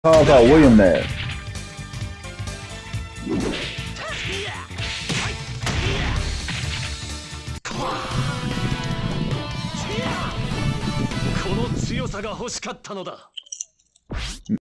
が多いよね。 この強さが欲しかったのだ。